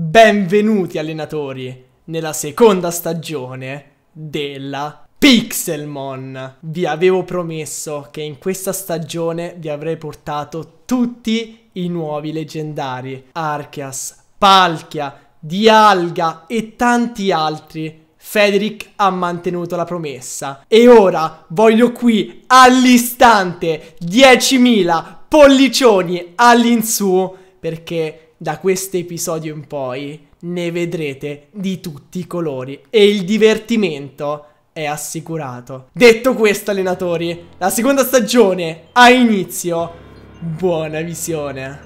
Benvenuti allenatori nella seconda stagione della Pixelmon. Vi avevo promesso che in questa stagione vi avrei portato tutti i nuovi leggendari: Arceus, Palkia, Dialga e tanti altri. Federic ha mantenuto la promessa e ora voglio qui all'istante 10.000 pollicioni all'insù, perché da questo episodio in poi ne vedrete di tutti i colori e il divertimento è assicurato. Detto questo, allenatori, la seconda stagione ha inizio. Buona visione.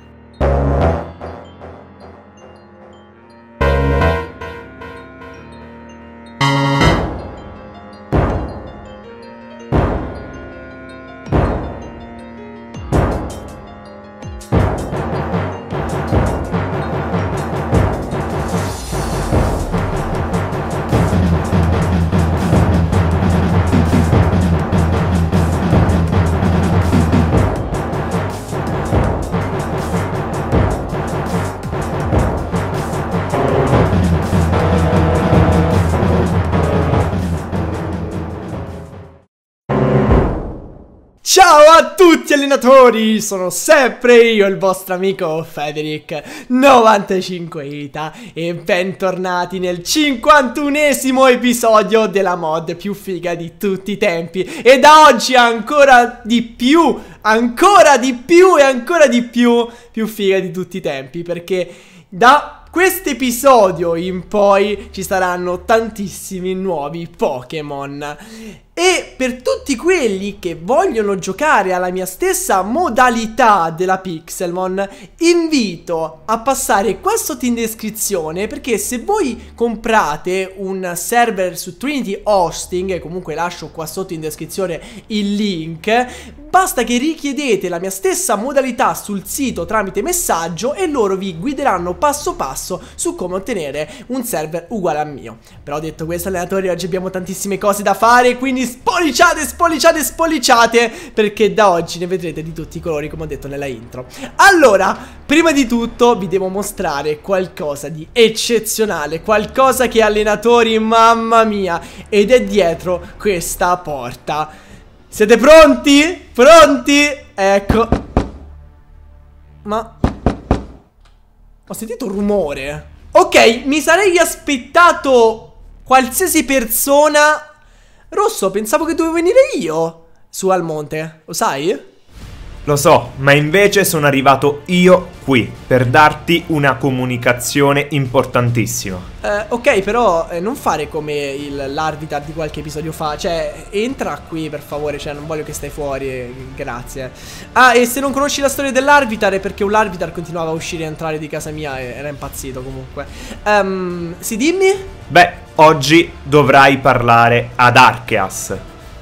Ciao a tutti allenatori, sono sempre io il vostro amico Federic 95 Ita e bentornati nel 51esimo episodio della mod più figa di tutti i tempi. E da oggi ancora di più più figa di tutti i tempi, perché da questo episodio in poi ci saranno tantissimi nuovi Pokémon. E per tutti quelli che vogliono giocare alla mia stessa modalità della Pixelmon, invito a passare qua sotto in descrizione, perché se voi comprate un server su Trinity Hosting, e comunque lascio qua sotto in descrizione il link, basta che richiedete la mia stessa modalità sul sito tramite messaggio e loro vi guideranno passo passo su come ottenere un server uguale al mio. Però detto questo, allenatori, oggi abbiamo tantissime cose da fare, quindi spolliciate, perché da oggi ne vedrete di tutti i colori, come ho detto nella intro. Allora, prima di tutto vi devo mostrare qualcosa di eccezionale, qualcosa che, allenatori, mamma mia, ed è dietro questa porta. Siete pronti? Pronti? Ecco. Ma ho sentito un rumore. Ok, mi sarei aspettato qualsiasi persona. Rosso, pensavo che dovevo venire io su al monte, lo sai? Lo so, ma invece sono arrivato io qui per darti una comunicazione importantissima. Ok, però non fare come l'Arvitar di qualche episodio fa. Cioè, entra qui per favore, cioè non voglio che stai fuori, grazie. Ah, e se non conosci la storia dell'Arvitar è perché un Larvitar continuava a uscire e entrare di casa mia e era impazzito comunque. Sì, dimmi? Beh, oggi dovrai parlare ad Arceus.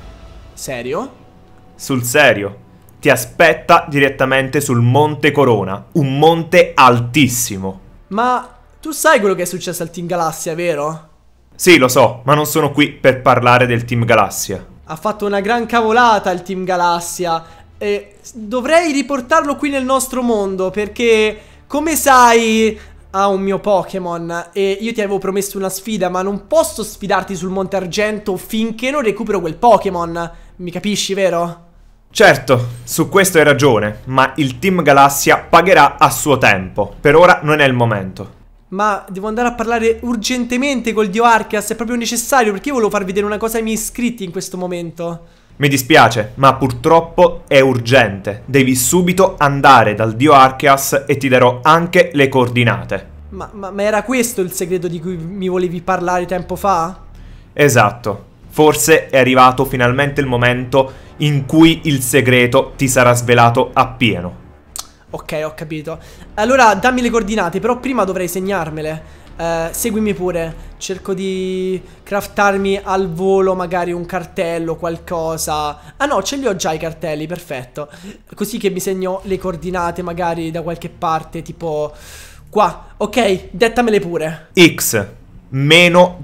Serio? Sul serio. Ti aspetta direttamente sul Monte Corona, un monte altissimo. Ma tu sai quello che è successo al Team Galassia, vero? Sì, lo so, ma non sono qui per parlare del Team Galassia. Ha fatto una gran cavolata il Team Galassia e dovrei riportarlo qui nel nostro mondo, perché, come sai, ha un mio Pokémon e io ti avevo promesso una sfida, ma non posso sfidarti sul Monte Argento finché non recupero quel Pokémon. Mi capisci, vero? Certo, su questo hai ragione, ma il Team Galassia pagherà a suo tempo. Per ora non è il momento. Ma devo andare a parlare urgentemente col dio Arceus, è proprio necessario, perché io volevo far vedere una cosa ai miei iscritti in questo momento. Mi dispiace, ma purtroppo è urgente. Devi subito andare dal dio Arceus e ti darò anche le coordinate. Ma era questo il segreto di cui mi volevi parlare tempo fa? Esatto. Forse è arrivato finalmente il momento in cui il segreto ti sarà svelato appieno. Ok, ho capito. Allora dammi le coordinate, però prima dovrei segnarmele. Seguimi pure. Cerco di craftarmi al volo magari un cartello, qualcosa. Ah no, ce li ho già i cartelli, perfetto. Così che mi segno le coordinate magari da qualche parte, tipo qua. Ok, dettamele pure. X meno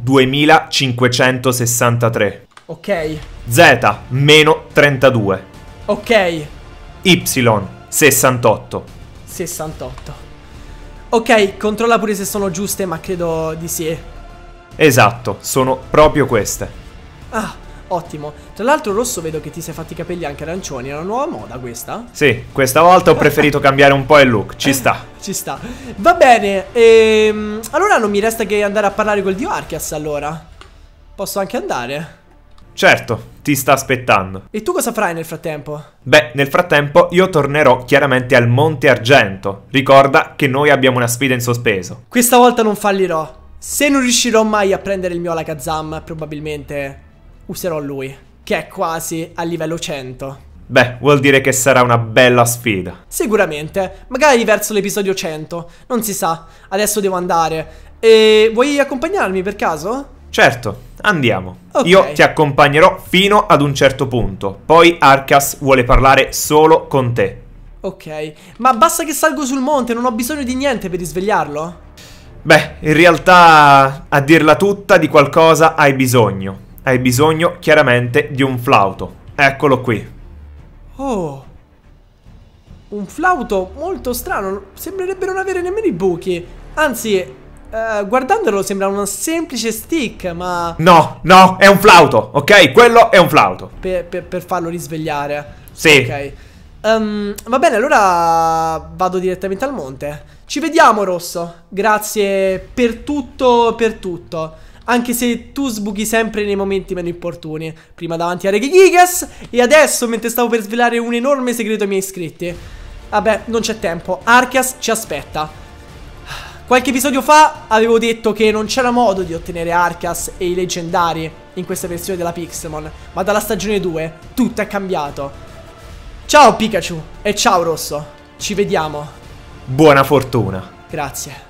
2563. Ok. Z meno 32. Ok. Y 68. 68. Ok, controlla pure se sono giuste, ma credo di sì. Esatto, sono proprio queste. Ah, ottimo. Tra l'altro, Rosso, vedo che ti sei fatti i capelli anche arancioni. È una nuova moda questa? Sì, questa volta ho preferito cambiare un po' il look, ci sta. Ci sta. Va bene, allora non mi resta che andare a parlare col dio Arceus, allora. Posso anche andare? Certo, ti sta aspettando. E tu cosa farai nel frattempo? Beh, nel frattempo io tornerò chiaramente al Monte Argento. Ricorda che noi abbiamo una sfida in sospeso. Questa volta non fallirò. Se non riuscirò mai a prendere il mio Alakazam, probabilmente userò lui, che è quasi a livello 100. Beh, vuol dire che sarà una bella sfida. Sicuramente, magari verso l'episodio 100, non si sa, adesso devo andare. E vuoi accompagnarmi per caso? Certo, andiamo. Ok. Io ti accompagnerò fino ad un certo punto. Poi Arceus vuole parlare solo con te. Ok, ma basta che salgo sul monte, non ho bisogno di niente per risvegliarlo? Beh, in realtà, a dirla tutta, di qualcosa hai bisogno. Hai bisogno chiaramente di un flauto. Eccolo qui. Oh, un flauto molto strano, sembrerebbe non avere nemmeno i buchi. Anzi, guardandolo sembra un semplice stick, ma No, no, è un flauto, ok? Quello è un flauto. per farlo risvegliare. Sì. Ok. Va bene, allora vado direttamente al monte. Ci vediamo, Rosso. Grazie per tutto, per tutto. Anche se tu sbuchi sempre nei momenti meno opportuni. Prima davanti a Regigigas e adesso mentre stavo per svelare un enorme segreto ai miei iscritti. Vabbè, non c'è tempo. Arceus ci aspetta. Qualche episodio fa avevo detto che non c'era modo di ottenere Arceus e i leggendari in questa versione della Pixelmon, ma dalla stagione 2 tutto è cambiato. Ciao Pikachu e ciao Rosso. Ci vediamo. Buona fortuna. Grazie.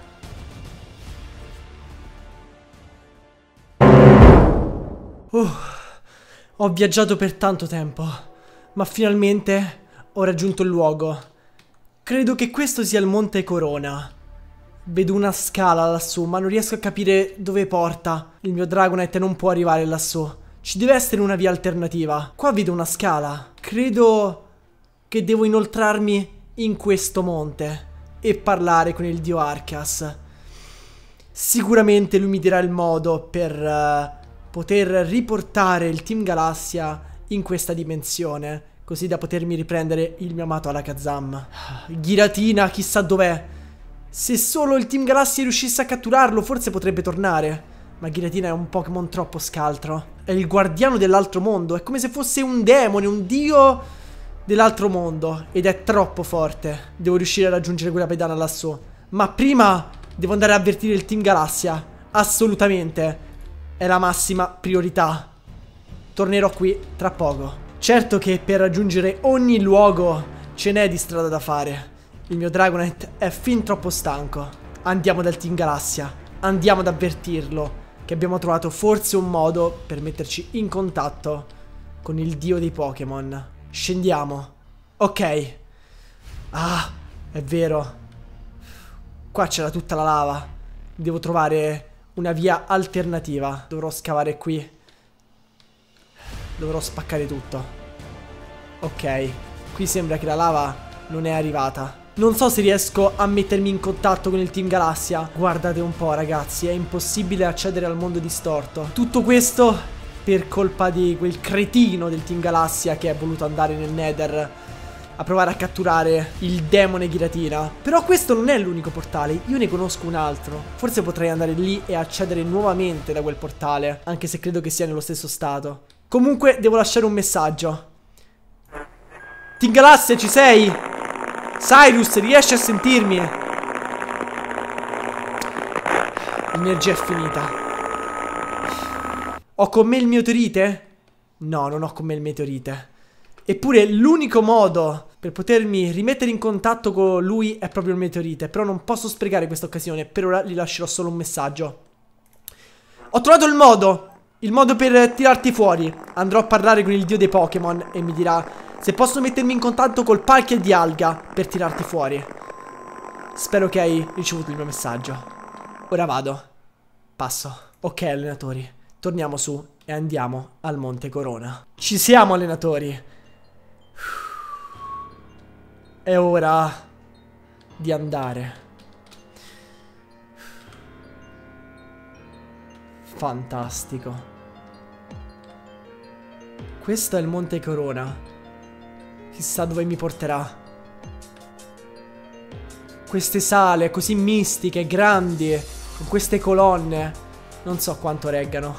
Ho viaggiato per tanto tempo, ma finalmente ho raggiunto il luogo. Credo che questo sia il Monte Corona. Vedo una scala lassù, ma non riesco a capire dove porta. Il mio Dragonite non può arrivare lassù. Ci deve essere una via alternativa. Qua vedo una scala. Credo che devo inoltrarmi in questo monte e parlare con il dio Arceus. Sicuramente lui mi dirà il modo per poter riportare il Team Galassia in questa dimensione, così da potermi riprendere il mio amato Alakazam. Giratina, chissà dov'è. Se solo il Team Galassia riuscisse a catturarlo, forse potrebbe tornare. Ma Giratina è un Pokémon troppo scaltro. È il guardiano dell'altro mondo. È come se fosse un demone, un dio dell'altro mondo. Ed è troppo forte. Devo riuscire a raggiungere quella pedana lassù. Ma prima devo andare a avvertire il Team Galassia. Assolutamente. È la massima priorità. Tornerò qui tra poco. Certo che per raggiungere ogni luogo ce n'è di strada da fare. Il mio Dragonite è fin troppo stanco. Andiamo dal Team Galassia. Andiamo ad avvertirlo che abbiamo trovato forse un modo per metterci in contatto con il dio dei Pokémon. Scendiamo. Ok. Ah, è vero. Qua c'era tutta la lava. Devo trovare una via alternativa. Dovrò scavare qui. Dovrò spaccare tutto. Ok. Qui sembra che la lava non è arrivata. Non so se riesco a mettermi in contatto con il Team Galassia. Guardate un po', ragazzi, è impossibile accedere al mondo distorto. Tutto questo per colpa di quel cretino del Team Galassia che è voluto andare nel Nether a provare a catturare il demone Giratina. Però questo non è l'unico portale, io ne conosco un altro. Forse potrei andare lì e accedere nuovamente da quel portale, anche se credo che sia nello stesso stato. Comunque devo lasciare un messaggio. Team Galassia, ci sei? Cyrus, riesci a sentirmi? L'energia è finita. Ho con me il meteorite? No, non ho con me il meteorite. Eppure l'unico modo per potermi rimettere in contatto con lui è proprio il meteorite. Però non posso sprecare questa occasione. Per ora gli lascerò solo un messaggio. Ho trovato il modo per tirarti fuori. Andrò a parlare con il dio dei Pokémon e mi dirà se posso mettermi in contatto col Palkia di Alga per tirarti fuori. Spero che hai ricevuto il mio messaggio. Ora vado. Passo. Ok, allenatori, torniamo su e andiamo al Monte Corona. Ci siamo, allenatori. È ora di andare. Fantastico. Questo è il Monte Corona. Chissà dove mi porterà. Queste sale così mistiche, grandi, con queste colonne. Non so quanto reggano.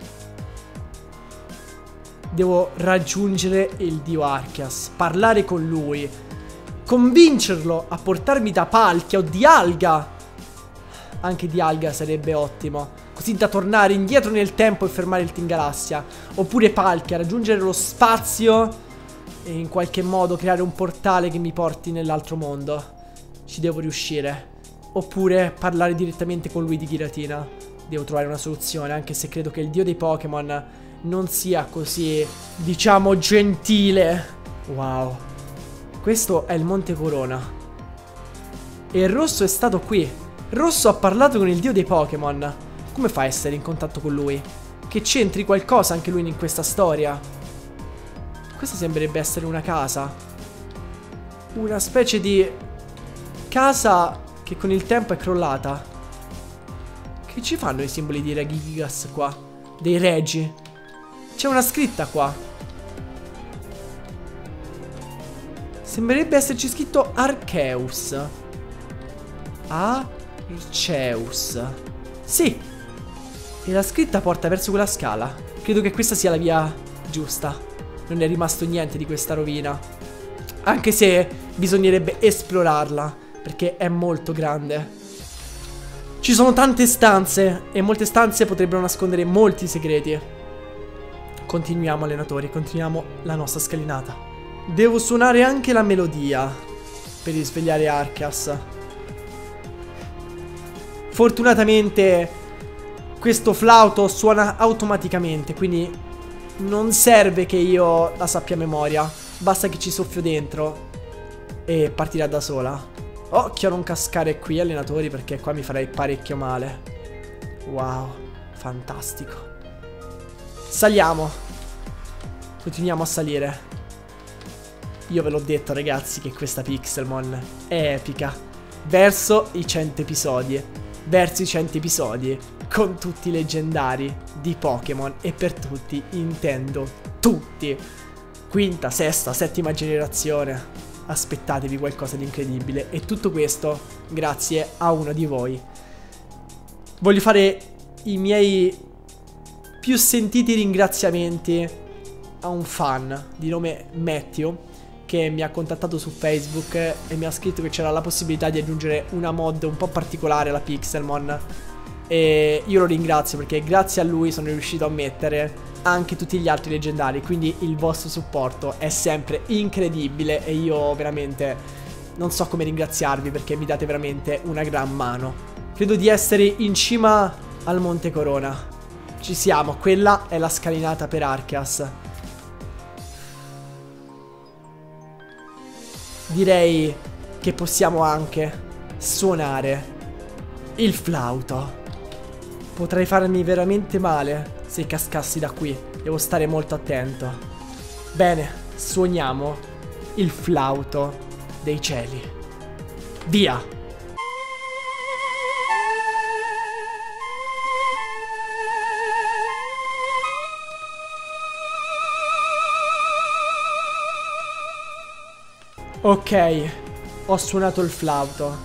Devo raggiungere il dio Archias, parlare con lui, convincerlo a portarmi da Palkia o di Alga. Anche di Alga sarebbe ottimo, così da tornare indietro nel tempo e fermare il Team Galassia. Oppure Palkia, raggiungere lo spazio e in qualche modo creare un portale che mi porti nell'altro mondo. Ci devo riuscire. Oppure parlare direttamente con lui di Giratina. Devo trovare una soluzione, anche se credo che il dio dei Pokémon non sia così, diciamo, gentile. Wow. Questo è il Monte Corona. E il Rosso è stato qui. Rosso ha parlato con il dio dei Pokémon. Come fa a essere in contatto con lui? Che c'entri qualcosa anche lui in questa storia. Questa sembrerebbe essere una casa. Una specie di casa che con il tempo è crollata. Che ci fanno i simboli di Regigigas qua? Dei regi. C'è una scritta qua. Sembrerebbe esserci scritto Arceus. Arceus. Sì. E la scritta porta verso quella scala. Credo che questa sia la via giusta. Non è rimasto niente di questa rovina. Anche se bisognerebbe esplorarla, perché è molto grande. Ci sono tante stanze e molte stanze potrebbero nascondere molti segreti. Continuiamo, allenatori, continuiamo la nostra scalinata. Devo suonare anche la melodia per risvegliare Arceus. Fortunatamente questo flauto suona automaticamente, quindi non serve che io la sappia a memoria. Basta che ci soffio dentro e partirà da sola. Occhio a non cascare qui, allenatori, perché qua mi farei parecchio male. Wow, fantastico. Saliamo. Continuiamo a salire. Io ve l'ho detto, ragazzi, che questa Pixelmon è epica. Verso i 100 episodi. Verso i 100 episodi con tutti i leggendari di Pokémon. E per tutti intendo tutti. Quinta, sesta, settima generazione. Aspettatevi qualcosa di incredibile. E tutto questo grazie a uno di voi. Voglio fare i miei più sentiti ringraziamenti a un fan di nome Matthew, che mi ha contattato su Facebook e mi ha scritto che c'era la possibilità di aggiungere una mod un po' particolare alla Pixelmon. E io lo ringrazio, perché grazie a lui sono riuscito a mettere anche tutti gli altri leggendari. Quindi il vostro supporto è sempre incredibile e io veramente non so come ringraziarvi, perché mi date veramente una gran mano. Credo di essere in cima al Monte Corona. Ci siamo, quella è la scalinata per Arceus. Direi che possiamo anche suonare il flauto. Potrei farmi veramente male se cascassi da qui. Devo stare molto attento. Bene, suoniamo il flauto dei cieli. Via! Ok, ho suonato il flauto.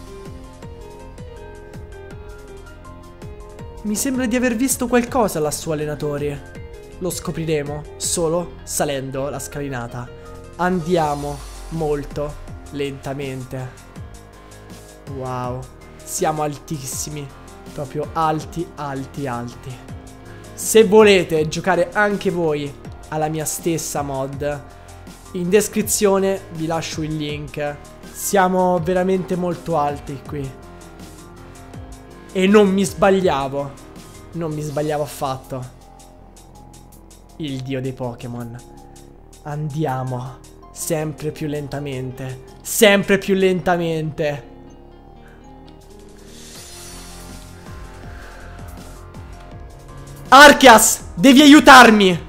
Mi sembra di aver visto qualcosa lassù, allenatori. Lo scopriremo solo salendo la scalinata. Andiamo molto lentamente. Wow, siamo altissimi. Proprio alti, alti, alti. Se volete giocare anche voi alla mia stessa mod, in descrizione vi lascio il link. Siamo veramente molto alti qui. E non mi sbagliavo. Non mi sbagliavo affatto. Il dio dei Pokémon. Andiamo. Sempre più lentamente. Sempre più lentamente. Arceus, devi aiutarmi.